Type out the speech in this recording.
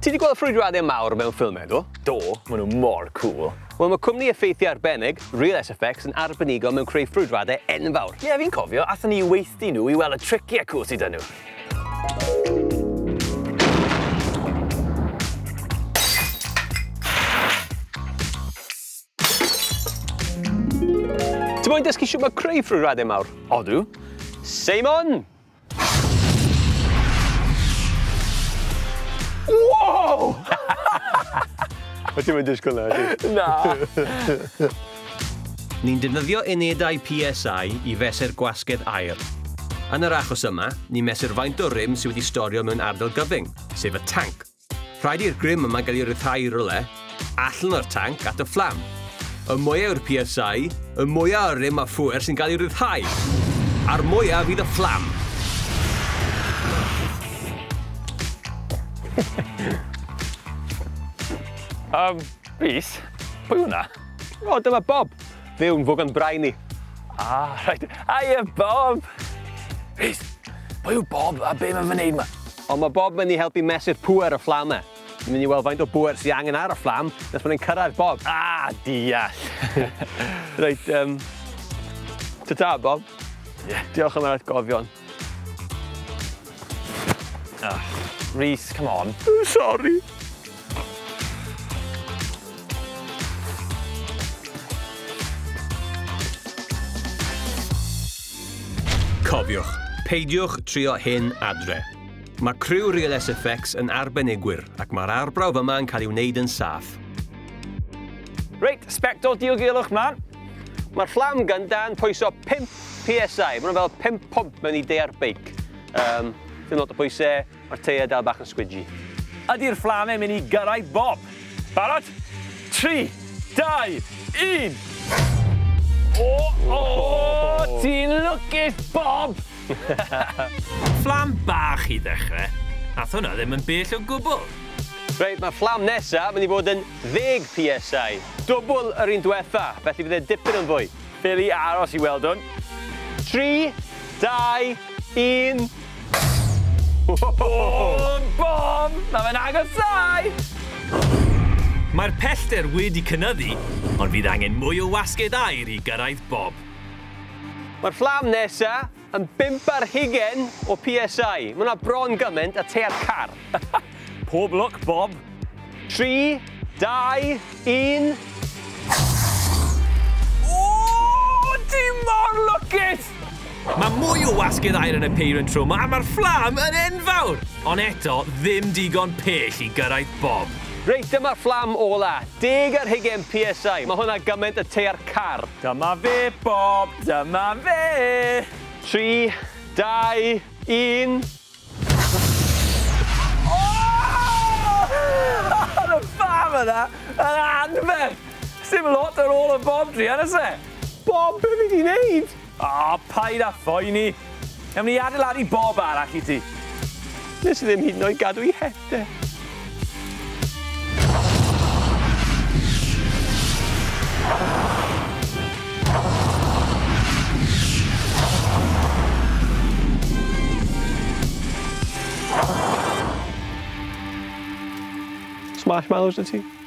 Ti wedi gweld ffrwydriadau mawr mewn ffilmau, do? Do, maen nhw mor cool. Wel, mae cwmni effeithio arbennig, Real SFX, yn arbenigo mewn creu ffrwydriadau enfawr. Ie, fi'n cofio, athyn ni i weithio nhw i weld y triciau cool sydd nhw. Ti'n moyn dysgu siwt mae creu ffrwydriadau mawr? Odw. Seimon! Wow! O ti'n mynd disgwyl na, ti? Na. Ni'n defnyddio unedau PSI i fesur gwasgedd aer. Yn yr achos yma, ni'n mesur faint o rym sydd wedi storio mewn ardal gyfyng, sef y tanc. Rhaid i'r grym yma gael ei ryddhau i rywle, allan o'r tanc at y fflam. Y mwyaf yw'r PSI, y mwyaf o'r rym a phŵer sy'n cael ei ryddhau. A'r mwyaf fydd y fflam. Rhys, pwy hwnna? O, dyma Bob, fe yw'n Bwgan Brain ni. Right. Hiya, Bob! Rhys, pwy yw Bob a be mae'n fyneud yma? Ond mae Bob mynd i helpu mesur pŵer y fflam e. Ni'n mynd i weld faint o bŵer sy'n angen ar y fflam, nes mae'n cyrraedd Bob. Deall. Reit, ta-ta, Bob. Yeah. Diolch am yr atgofion. Rhys, come on. Sorry. Cofiwch, peidiwch trio hyn adre. Mae criw Real SFX yn arbenigwyr ac mae'r arbrawf yma yn cael ei wneud yn saff. Reit, sbectol diolgylwch mlaen. Mae'r fflam gynda'n pwyso 5 PSI. Mae nhw fel 5 pump mewn i de'r beic. Ddim lot o pwysau, mae'r teia dal bach yn squidgy. Ydy'r fflamau mynd i gyrraedd Bob. Barod? 3, 2, 1. O, ti'n lwcus, Bob! Fflam bach i ddechrau. Nath hwnna ddim yn bell o gwbl. Reit, mae'r fflam nesaf mynd i fod yn 10 PSI. Dwbl yr un diwetha, felly fydd e dipyn yn fwy. Peli aros i weld hwn. 3, 2, 1... O, Bob! Na fe'n agosau! Mae'r pellter wedi cynyddu, ond fydd angen mwy o wasged aer i gyrraedd Bob. Mae'r fflam nesaf yn 5 ar 20 o PSI. Mae hwnna bron gymaint a te'r car. Pob lwc, Bob. 3, 2, 1... O, ti mor lwcus! Mae mwy o wasged aer yn y peir yn tro, a mae'r fflam yn enfawr. Ond eto, ddim digon pell i gyrraedd Bob. Reit, dyma'r fflam ola. 10 ar 20 PSI. Mae hwnna gymaint a te'r car. Dyma fe, Bob. Dyma fe. 3, 2, 1... O! Ar y ffam yna, yn anferth. Sdim lot ar ôl y Bob dri, yn ys e? Bob, be fi di wneud? O, paid a phoeni. Ewn ni adeiladu Bob arall i ti. Nes i ddim hyd yn oed gadw i hete. Marshmallows, I think.